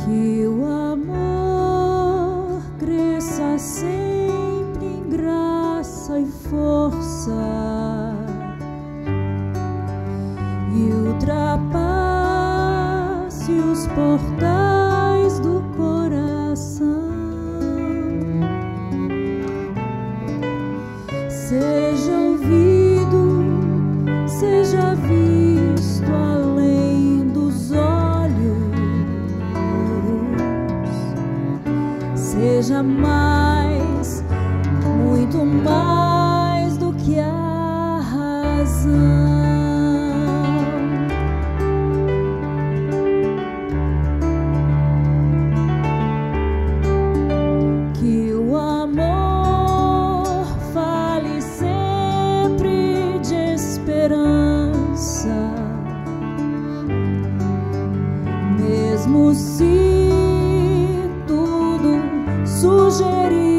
Que o amor cresça sempre em graça e força e ultrapasse os portais do coração. Seja ouvido, seja visto além dos olhos, seja mais, muito mais do que a razão. Que o amor fale sempre de esperança, mesmo se tudo sugerir